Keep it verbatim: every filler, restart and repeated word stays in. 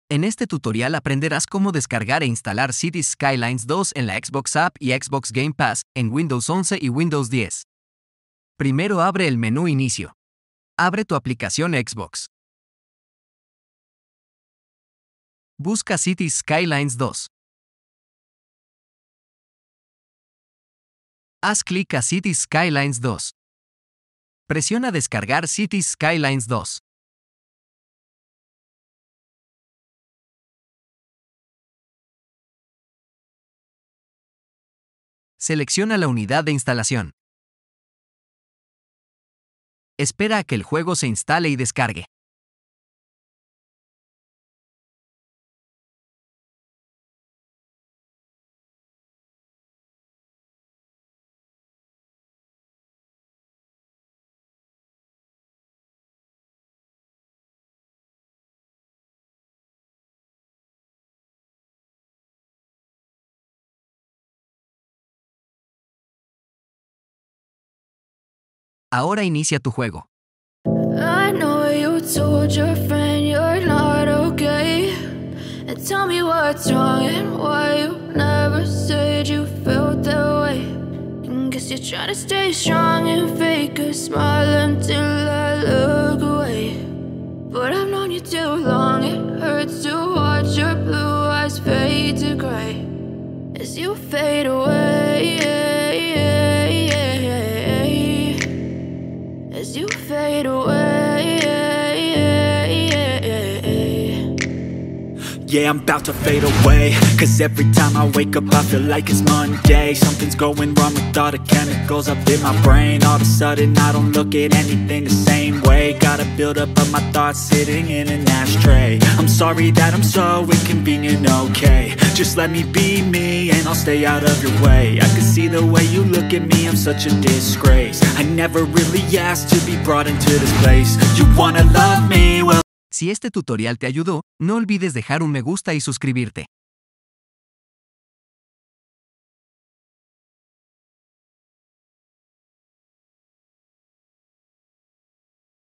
En este tutorial aprenderás cómo descargar e instalar Cities Skylines dos en la Xbox App y Xbox Game Pass en Windows once y Windows diez. Primero abre el menú Inicio. Abre tu aplicación Xbox. Busca Cities Skylines dos. Haz clic a Cities Skylines dos. Presiona Descargar Cities Skylines dos. Selecciona la unidad de instalación. Espera a que el juego se instale y descargue. Ahora inicia tu juego. I know you told your friend you're not okay. And tell me what's wrong and why you never said you felt that way. And guess you're trying to stay strong and fake a smile until I look away. But I've known you too long, it hurts to watch your blue eyes fade to gray as you fade away. As you fade away. Yeah, I'm about to fade away. Cause every time I wake up I feel like it's Monday. Something's going wrong with all the chemicals up in my brain. All of a sudden I don't look at anything the same way. Got a build up of my thoughts sitting in an ashtray. I'm sorry that I'm so inconvenient, okay. Just let me be me and I'll stay out of your way. I can see the way you look at me, I'm such a disgrace. I never really asked to be brought into this place. You wanna love me, well. Si este tutorial te ayudó, no olvides dejar un me gusta y suscribirte.